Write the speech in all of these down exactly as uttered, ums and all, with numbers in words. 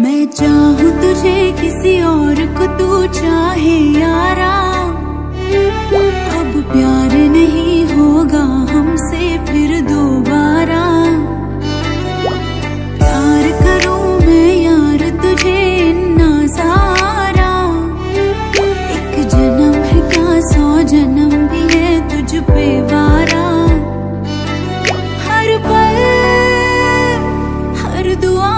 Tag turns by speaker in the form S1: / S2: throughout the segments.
S1: मैं चाहूँ तुझे किसी और को तू चाहे यारा, अब प्यार नहीं होगा हमसे फिर दोबारा। प्यार करूँ मैं यार तुझे इन्ना सारा, एक जन्म है क्या सौ जन्म भी है तुझ पे वारा। हर पल हर दुआ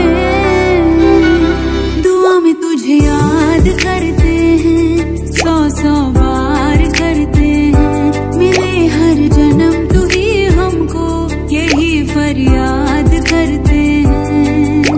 S1: तुझे याद करते हैं, सौ सौ बार करते हैं। मिले हर जन्म तू ही हमको यही फरियाद करते हैं।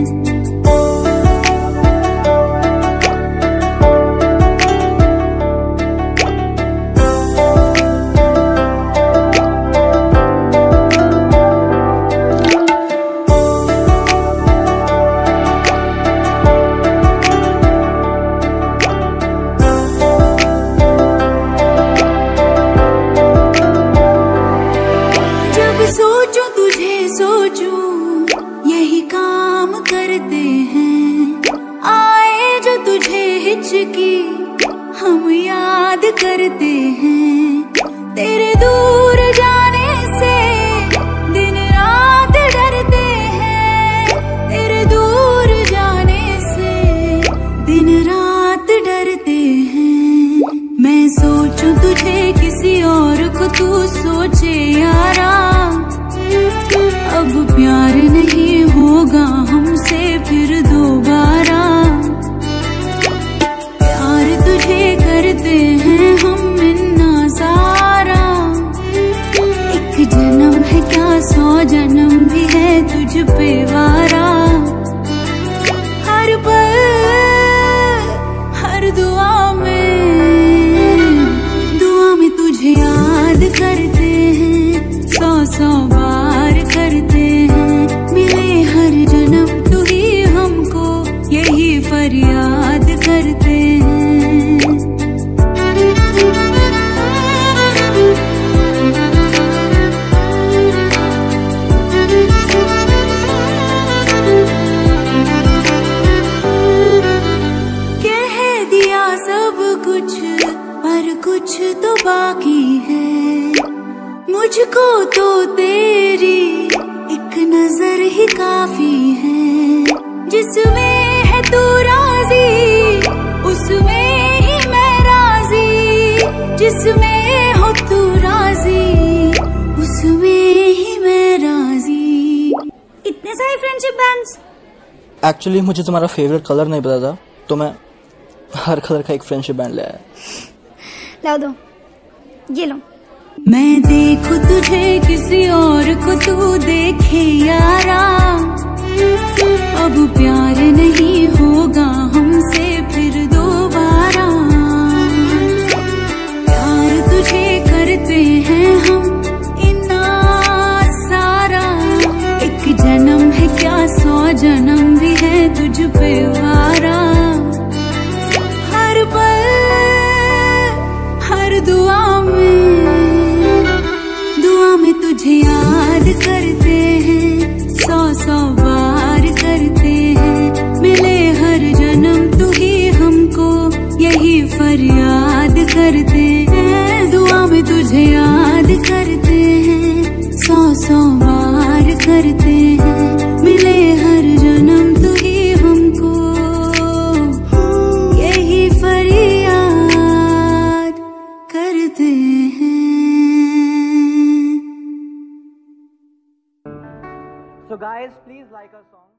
S1: सोचूं तुझे सोचूं यही काम करते हैं, आए जो तुझे हिचकी हम याद करते हैं। तेरे दूर जाने से दिन रात डरते हैं, तेरे दूर जाने से दिन रात डरते हैं। मैं सोचूं तुझे किसी और को तू सोचे यारा, अब प्यार नहीं होगा हमसे फिर दोबारा। प्यार तुझे करते हैं हम इन्ना सारा, एक जन्म है क्या सौ जन्म भी है तुझ पे वारा। हर पल हर दुआ में दुआ में तुझे याद करते हैं, सौ सौ बार करते हैं। मिले हर जन्म तू ही हमको यही फरियाद करते हैं। कह दिया सब कुछ पर कुछ तो बाकी है, मुझको तो तेरी एक नजर ही काफी है। जिसमें है तू राजी उसमें ही मैं राजी, जिसमें हो तू राजी उसमें ही मैं राजी। इतने सारे फ्रेंडशिप बैंड्स।
S2: एक्चुअली मुझे तुम्हारा फेवरेट कलर नहीं पता था, तो मैं हर कलर का एक फ्रेंडशिप बैंड ले आया।
S3: लाओ दो, ये लो।
S1: मैं देखूं तुझे किसी और को तू देखे यारा, अब प्यार नहीं होगा हमसे फिर दोबारा। प्यार तुझे करते हैं हम इन्ना सारा, एक जन्म है क्या सौ जन्म भी है तुझ पे वारा। हर पल हर दुआ में में तुझे याद करते हैं, सौ सौ बार करते हैं। मिले हर जन्म तू ही हमको यही फरियाद करते हैं। दुआ में तुझे याद करते हैं, सौ सौ बार करते हैं। मिले हर जन्म तू ही हमको यही फरियाद करते हैं।
S4: So guys, please like our song.